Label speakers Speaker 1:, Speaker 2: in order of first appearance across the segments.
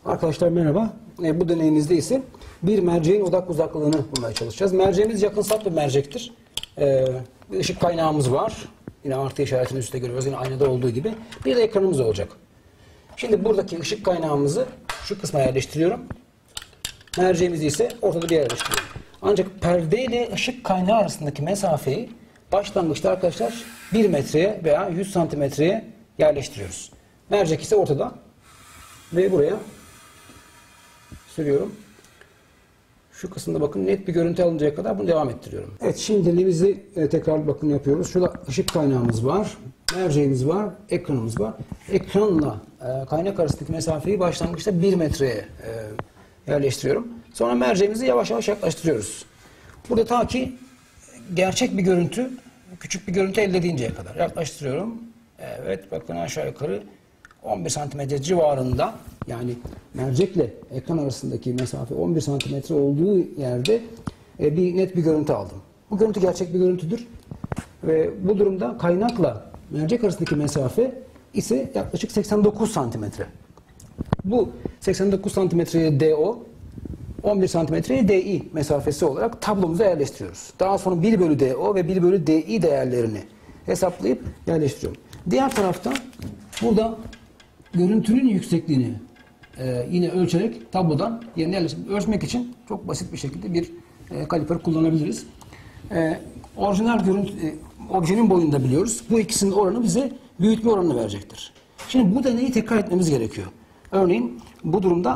Speaker 1: Arkadaşlar merhaba. Bu deneyimizde ise bir merceğin odak uzaklığını bulmaya çalışacağız. Merceğimiz yakınsat bir mercektir. Bir ışık kaynağımız var. Yine artı işaretini üstte görüyoruz. Yine aynada olduğu gibi. Bir de ekranımız olacak. Şimdi buradaki ışık kaynağımızı şu kısma yerleştiriyorum. Merceğimizi ise ortada bir yere yerleştiriyorum. Ancak perde ile ışık kaynağı arasındaki mesafeyi başlangıçta arkadaşlar 1 metreye veya 100 santimetreye yerleştiriyoruz. Mercek ise ortada. Ve buraya sürüyorum. Şu kısımda bakın net bir görüntü alıncaya kadar bunu devam ettiriyorum. Evet, şimdi deneyimizi tekrar bakın yapıyoruz. Şurada ışık kaynağımız var. Merceğimiz var. Ekranımız var. Ekranla kaynak arasındaki mesafeyi başlangıçta 1 metreye yerleştiriyorum. Sonra merceğimizi yavaş yavaş yaklaştırıyoruz. Burada ta ki gerçek bir görüntü, küçük bir görüntü elde edinceye kadar yaklaştırıyorum. Evet, bakın aşağı yukarı 11 santimetre civarında, yani mercekle ekran arasındaki mesafe 11 santimetre olduğu yerde net bir görüntü aldım. Bu görüntü gerçek bir görüntüdür. Ve bu durumda kaynakla mercek arasındaki mesafe ise yaklaşık 89 santimetre. Bu 89 santimetreye DO, 11 santimetreye DI mesafesi olarak tablomuza yerleştiriyoruz. Daha sonra 1 bölü DO ve 1 bölü DI değerlerini hesaplayıp yerleştiriyorum. Diğer taraftan burada görüntünün yüksekliğini yine ölçerek tablodan yerine yerleştirmek. Ölçmek için çok basit bir şekilde bir kaliper kullanabiliriz. Orijinal görüntü, objenin boyunu da biliyoruz. Bu ikisinin oranı bize büyütme oranını verecektir. Şimdi bu deneyi tekrar etmemiz gerekiyor. Örneğin bu durumda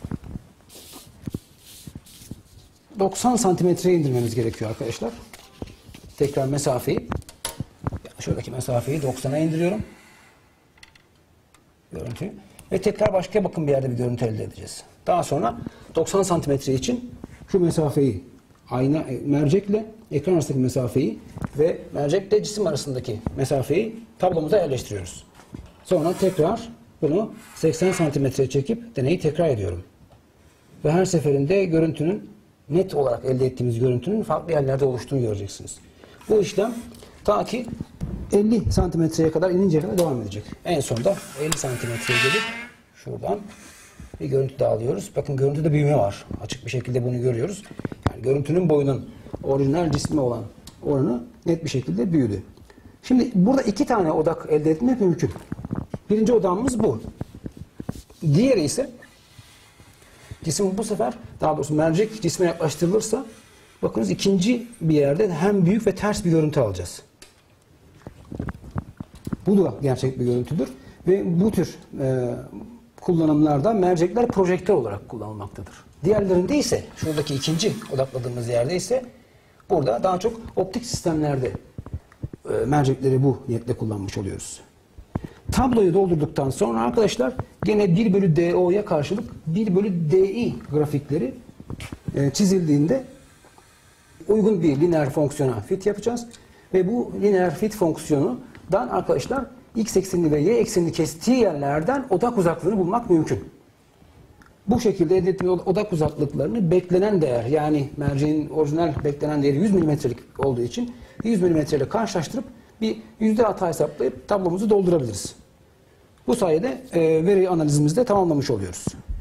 Speaker 1: 90 santimetreye indirmemiz gerekiyor arkadaşlar. Tekrar mesafeyi, şuradaki mesafeyi 90'a indiriyorum. Görüntü. Ve tekrar başka bakın bir yerde bir görüntü elde edeceğiz. Daha sonra 90 santimetre için şu mesafeyi mercekle ekran arasındaki mesafeyi ve mercekle cisim arasındaki mesafeyi tablomuza yerleştiriyoruz. Sonra tekrar bunu 80 santimetreye çekip deneyi tekrar ediyorum. Ve her seferinde görüntünün net olarak elde ettiğimiz görüntünün farklı yerlerde oluştuğunu göreceksiniz. Bu işlem ta ki 50 santimetreye kadar ininceye kadar devam edecek. En sonunda 50 santimetreye gelip şuradan bir görüntü daha alıyoruz. Bakın görüntüde büyüme var. Açık bir şekilde bunu görüyoruz. Yani görüntünün boyunun orijinal cisme olan oranı net bir şekilde büyüdü. Şimdi burada 2 tane odak elde etmek mümkün. Birinci odağımız bu. Diğeri ise cisim bu sefer, daha doğrusu mercek cisme yaklaştırılırsa bakınız ikinci bir yerde hem büyük ve ters bir görüntü alacağız. Bu da gerçek bir görüntüdür. Ve bu tür kullanımlarda mercekler projektör olarak kullanılmaktadır. Diğerlerinde ise, şuradaki ikinci odakladığımız yerde ise burada daha çok optik sistemlerde mercekleri bu niyetle kullanmış oluyoruz. Tabloyu doldurduktan sonra arkadaşlar gene 1 bölü DO'ya karşılık 1 bölü DI grafikleri çizildiğinde uygun bir lineer fonksiyona fit yapacağız. Ve bu lineer fit fonksiyonundan arkadaşlar x eksenini ve y eksenini kestiği yerlerden odak uzaklığını bulmak mümkün. Bu şekilde elde ettiğimiz odak uzaklıklarını beklenen değer, yani merceğin orijinal beklenen değeri 100 milimetrelik olduğu için 100 milimetre ile karşılaştırıp bir yüzde hata hesaplayıp tablomuzu doldurabiliriz. Bu sayede veri analizimizi de tamamlamış oluyoruz.